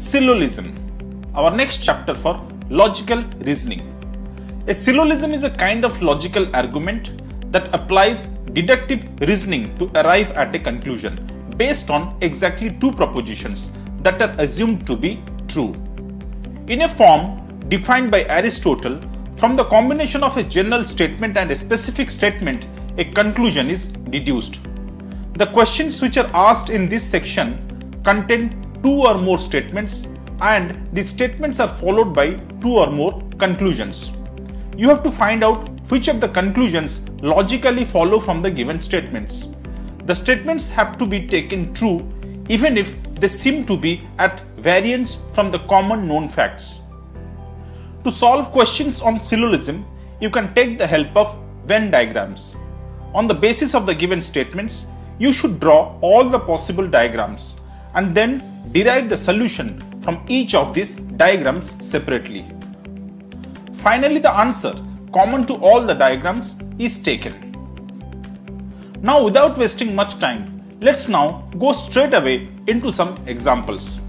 Syllogism, our next chapter for logical reasoning. A syllogism is a kind of logical argument that applies deductive reasoning to arrive at a conclusion based on exactly two propositions that are assumed to be true. In a form defined by Aristotle, from the combination of a general statement and a specific statement, a conclusion is deduced. The questions which are asked in this section contain two or more statements, and the statements are followed by two or more conclusions. You have to find out which of the conclusions logically follow from the given statements. The statements have to be taken true even if they seem to be at variance from the common known facts. To solve questions on syllogism, you can take the help of Venn diagrams. On the basis of the given statements, you should draw all the possible diagrams and then derive the solution from each of these diagrams separately. Finally, the answer common to all the diagrams is taken. Now, without wasting much time, let's now go straight away into some examples.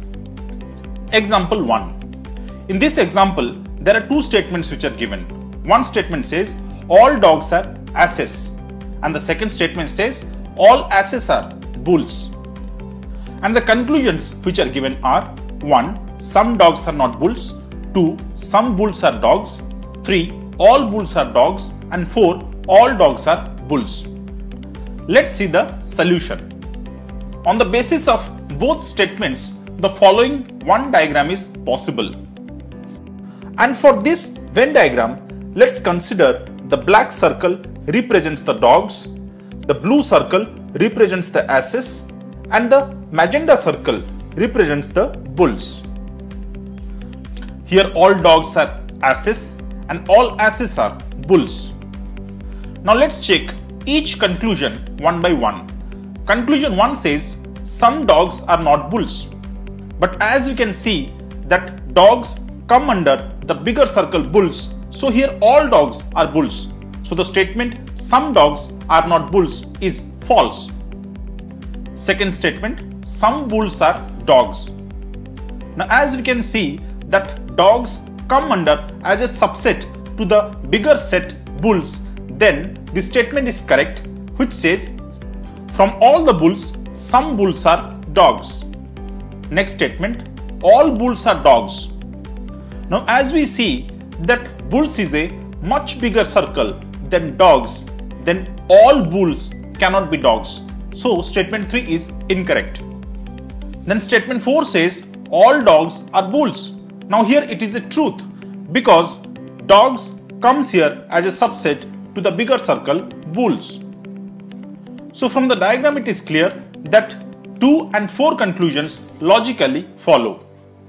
Example 1. In this example, there are two statements which are given. One statement says all dogs are asses, and the second statement says all asses are bulls. And the conclusions which are given are 1. Some dogs are not bulls. 2. Some bulls are dogs. 3. All bulls are dogs. And 4. All dogs are bulls. Let's see the solution. On the basis of both statements, the following one diagram is possible. And for this Venn diagram, let's consider the black circle represents the dogs, the blue circle represents the asses, and the magenta circle represents the bulls. Here all dogs are asses and all asses are bulls. Now let's check each conclusion one by one. Conclusion 1 says some dogs are not bulls. But as you can see that dogs come under the bigger circle bulls, so here all dogs are bulls. So the statement some dogs are not bulls is false. Second statement, some bulls are dogs. Now as we can see that dogs come under as a subset to the bigger set bulls, then the statement is correct, which says from all the bulls, some bulls are dogs. Next statement, all bulls are dogs. Now as we see that bulls is a much bigger circle than dogs, then all bulls cannot be dogs. So statement 3 is incorrect. Then statement 4 says all dogs are bulls. Now here it is a truth because dogs comes here as a subset to the bigger circle bulls. So from the diagram it is clear that 2 and 4 conclusions logically follow.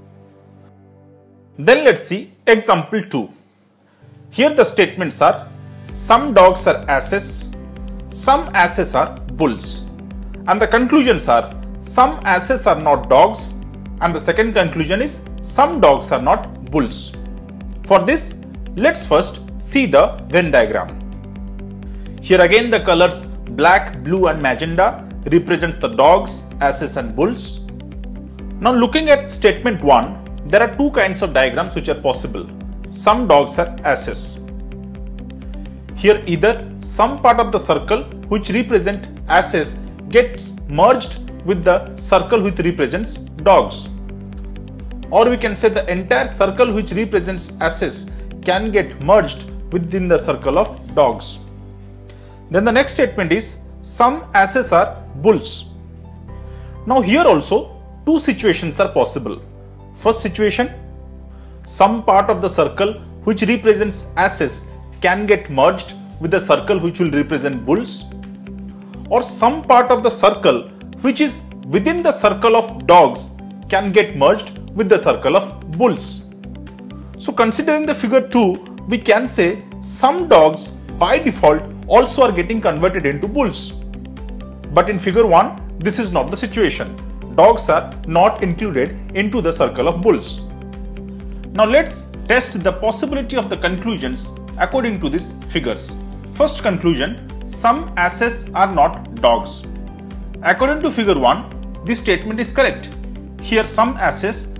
Then let's see example 2. Here the statements are some dogs are asses, some asses are bulls. And the conclusions are some asses are not dogs, and the second conclusion is some dogs are not bulls. For this, let's first see the Venn diagram. Here again the colors black, blue and magenta represents the dogs, asses and bulls. Now looking at statement 1, there are two kinds of diagrams which are possible. Some dogs are asses. Here either some part of the circle which represent asses gets merged with the circle which represents dogs, or we can say the entire circle which represents asses can get merged within the circle of dogs. Then the next statement is some asses are bulls. Now here also two situations are possible. First situation, some part of the circle which represents asses can get merged with the circle which will represent bulls, or some part of the circle which is within the circle of dogs can get merged with the circle of bulls. So considering the figure 2, we can say some dogs by default also are getting converted into bulls. But in figure 1, this is not the situation. Dogs are not included into the circle of bulls. Now let's test the possibility of the conclusions according to these figures. First conclusion, some asses are not dogs. According to figure 1, this statement is correct. Here some asses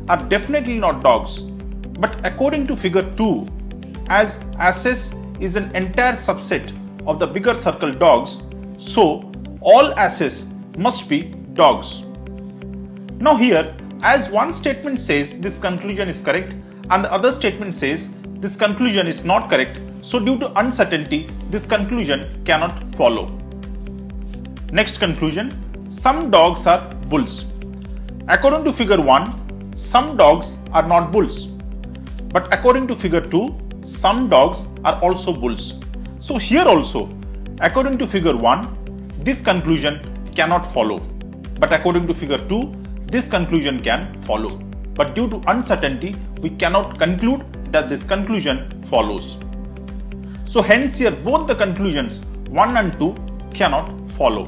are definitely not dogs. But according to figure 2, as asses is an entire subset of the bigger circle dogs, so all asses must be dogs. Now here, as one statement says this conclusion is correct and the other statement says this conclusion is not correct, so due to uncertainty, this conclusion cannot follow. Next conclusion, some dogs are bulls. According to figure 1, some dogs are not bulls. But according to figure 2, some dogs are also bulls. So here also, according to figure 1, this conclusion cannot follow. But according to figure 2, this conclusion can follow. But due to uncertainty, we cannot conclude that this conclusion follows. So hence here both the conclusions 1 and 2 cannot follow.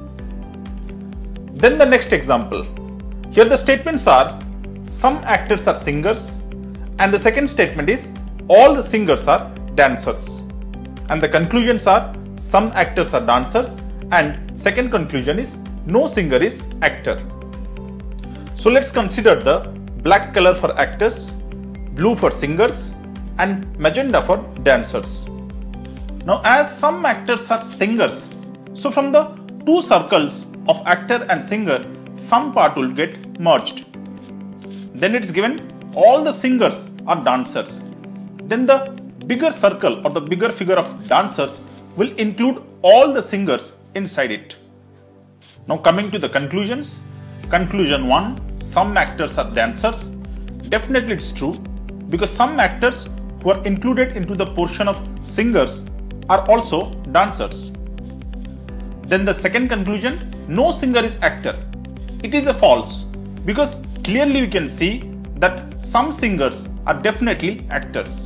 Then the next example. Here the statements are some actors are singers and the second statement is all the singers are dancers. And the conclusions are some actors are dancers and second conclusion is no singer is actor. So let's consider the black color for actors, blue for singers and magenta for dancers. Now as some actors are singers, so from the two circles of actor and singer, some part will get merged. Then it's given all the singers are dancers. Then the bigger circle or the bigger figure of dancers will include all the singers inside it. Now coming to the conclusions. Conclusion 1, some actors are dancers. Definitely it's true because some actors who are included into the portion of singers are also dancers. Then the second conclusion, no singer is actor. It is a false because clearly you can see that some singers are definitely actors.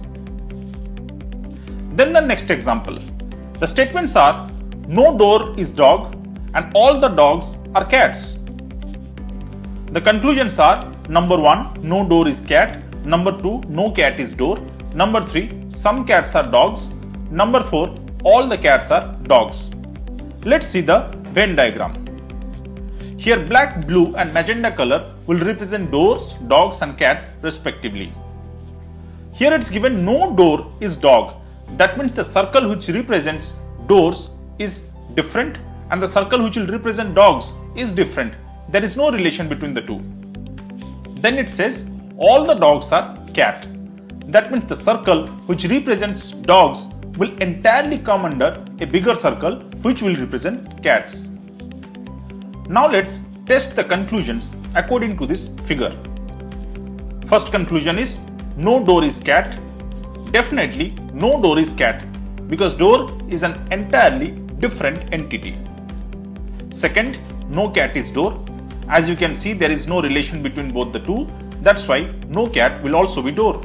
Then the next example. The statements are no door is dog and all the dogs are cats. The conclusions are number 1, no door is cat. Number 2, no cat is door. Number 3, some cats are dogs. Number 4, all the cats are dogs. Let's see the Venn diagram. Here black, blue and magenta color will represent doors, dogs and cats respectively. Here it's given no door is dog. That means the circle which represents doors is different and the circle which will represent dogs is different. There is no relation between the two. Then it says all the dogs are cat. That means the circle which represents dogs will entirely come under a bigger circle which will represent cats. Now let's test the conclusions according to this figure. First conclusion is no door is cat. Definitely no door is cat because door is an entirely different entity. Second, no cat is door. As you can see, there is no relation between both the two. That's why no cat will also be door.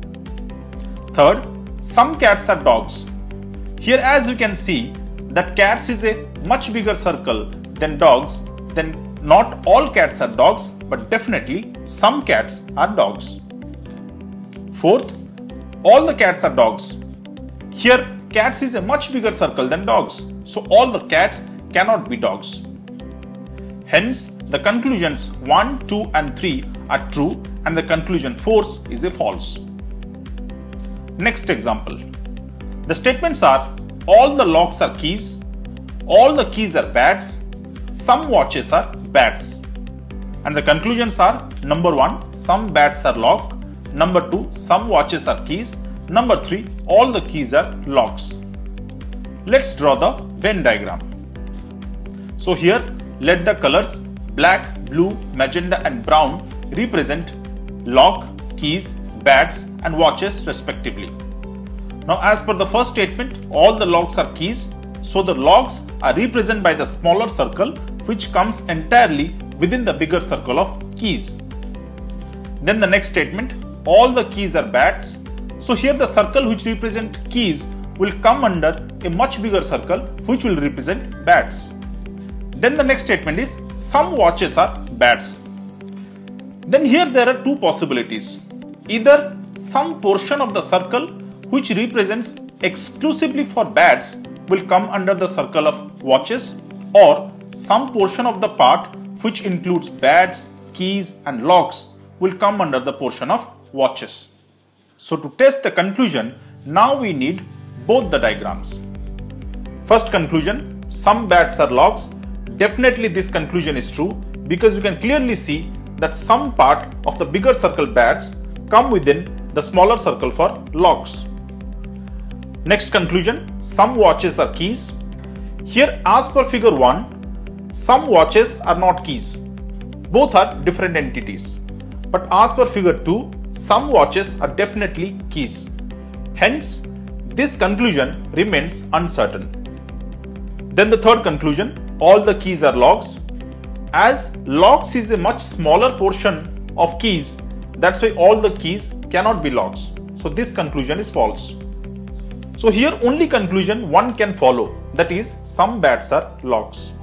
Third, some cats are dogs. Here as you can see that cats is a much bigger circle than dogs, then not all cats are dogs, but definitely some cats are dogs. Fourth, all the cats are dogs. Here cats is a much bigger circle than dogs, so all the cats cannot be dogs. Hence, the conclusions 1, 2 and 3 are true and the conclusion 4 is a false. Next example. The statements are all the locks are keys, all the keys are bats, some watches are bats. And the conclusions are number 1, some bats are locked, number 2, some watches are keys, number 3, all the keys are locks. Let's draw the Venn diagram. So here let the colors black, blue, magenta and brown represent lock, keys, bats and watches respectively. Now as per the first statement, all the locks are keys, so the locks are represented by the smaller circle which comes entirely within the bigger circle of keys. Then the next statement, all the keys are bats, so here the circle which represent keys will come under a much bigger circle which will represent bats. Then the next statement is some watches are bats. Then here there are two possibilities. Either some portion of the circle which represents exclusively for bats will come under the circle of watches, or some portion of the part which includes bats, keys and locks will come under the portion of watches. So to test the conclusion, now we need both the diagrams. First conclusion, some bats are logs. Definitely this conclusion is true because you can clearly see that some part of the bigger circle bats come within the smaller circle for logs. Next conclusion, some watches are keys. Here as per figure 1, some watches are not keys. Both are different entities. But as per figure 2, some watches are definitely keys. Hence, this conclusion remains uncertain. Then the third conclusion, all the keys are logs. As logs is a much smaller portion of keys, that's why all the keys cannot be logs. So this conclusion is false. So here only conclusion one can follow, that is some bats are logs.